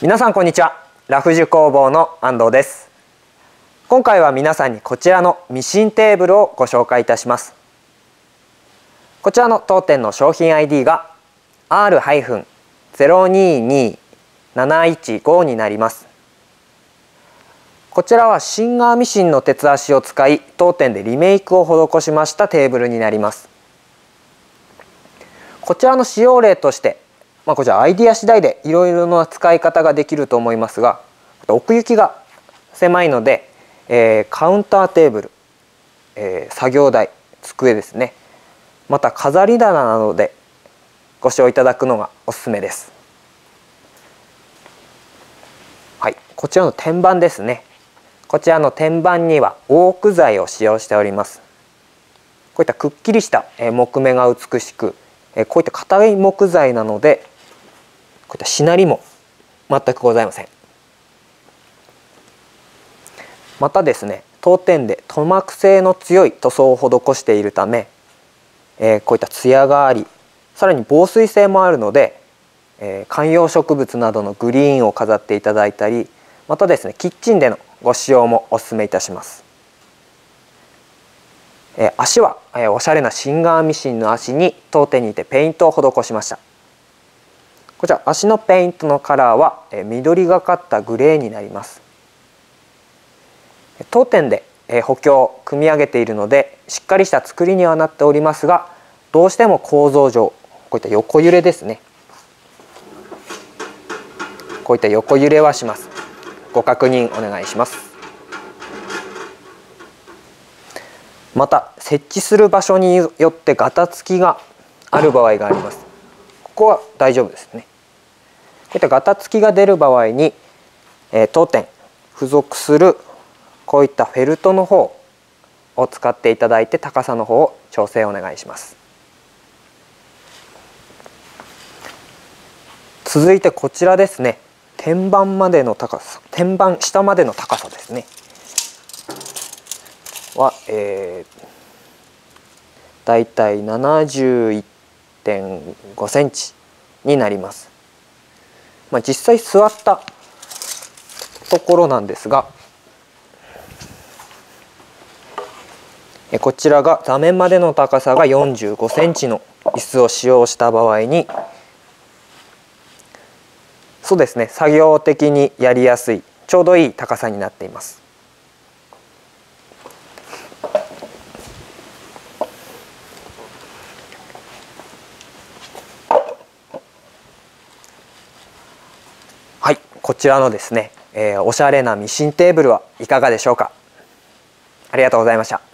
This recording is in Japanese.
皆さんこんにちは。ラフジュ工房の安藤です。今回は皆さんにこちらのミシンテーブルをご紹介いたします。こちらの当店の商品 ID が R-022715 になります。こちらはシンガーミシンの鉄足を使い、当店でリメイクを施しましたテーブルになります。こちらの使用例として、こちらアイディア次第でいろいろな使い方ができると思いますが、奥行きが狭いので、カウンターテーブル、作業台、机ですね、また飾り棚などでご使用いただくのがおすすめです。はい、こちらの天板ですね。こちらの天板にはオーク材を使用しております。こういったくっきりした木目が美しく、こういった硬い木材なので、こういったしなりも全くございません。またですね、当店で塗膜性の強い塗装を施しているため、こういったツヤがあり、さらに防水性もあるので、観葉植物などのグリーンを飾っていただいたり、またですね、キッチンでのご使用もお勧めいたします。足はおしゃれなシンガーミシンの足に当店にてペイントを施しました。こちら足のペイントのカラーは緑がかったグレーになります。当店で補強を組み上げているのでしっかりした作りにはなっておりますが、どうしても構造上こういった横揺れですね、こういった横揺れはします。ご確認お願いします。また設置する場所によってガタつきがある場合があります。ここは大丈夫ですね。こういったガタつきが出る場合に、当店付属するこういったフェルトの方を使っていただいて、高さの方を調整お願いします。続いてこちらですね、天板までの高さ、天板下までの高さですねは、だいたい 71.5 センチになります。実際座ったところなんですが、こちらが座面までの高さが45センチの椅子を使用した場合に、そうですね、作業的にやりやすいちょうどいい高さになっています。はい、こちらのですね、おしゃれなミシンテーブルはいかがでしょうか。ありがとうございました。